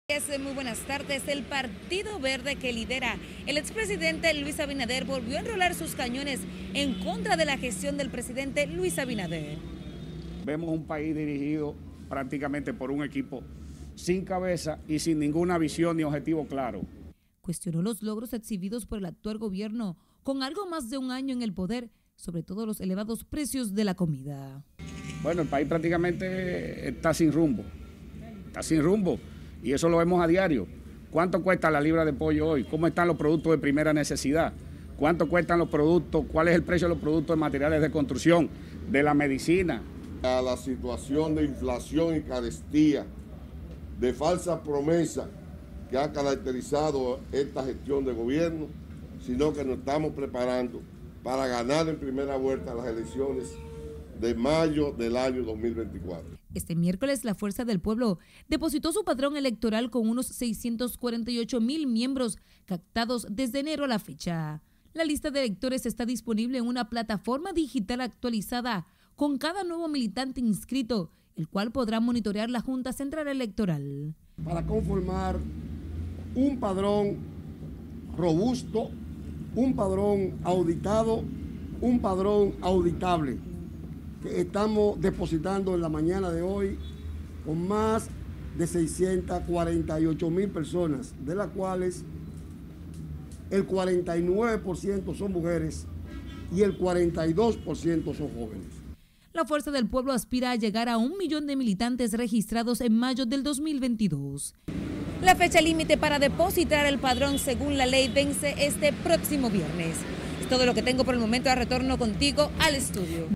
Muy buenas tardes. El Partido Verde que lidera el expresidente Luis Abinader volvió a enrolar sus cañones en contra de la gestión del presidente Luis Abinader. Vemos un país dirigido prácticamente por un equipo sin cabeza y sin ninguna visión ni objetivo claro. Cuestionó los logros exhibidos por el actual gobierno con algo más de un año en el poder, sobre todo los elevados precios de la comida. Bueno, el país prácticamente está sin rumbo. Y eso lo vemos a diario. ¿Cuánto cuesta la libra de pollo hoy? ¿Cómo están los productos de primera necesidad? ¿Cuánto cuestan los productos? ¿Cuál es el precio de los productos de materiales de construcción, de la medicina? A la situación de inflación y carestía, de falsa promesa que ha caracterizado esta gestión de gobierno, sino que nos estamos preparando para ganar en primera vuelta las elecciones de mayo del año 2024. Este miércoles la Fuerza del Pueblo depositó su padrón electoral con unos 648,000 miembros captados desde enero a la fecha. La lista de electores está disponible en una plataforma digital actualizada con cada nuevo militante inscrito, el cual podrá monitorear la Junta Central Electoral. Para conformar un padrón robusto, un padrón auditado, un padrón auditable, que estamos depositando en la mañana de hoy con más de 648,000 personas, de las cuales el 49% son mujeres y el 42% son jóvenes. La Fuerza del Pueblo aspira a llegar a 1 millón de militantes registrados en mayo del 2022. La fecha límite para depositar el padrón según la ley vence este próximo viernes. Es todo lo que tengo por el momento. Retorno contigo al estudio.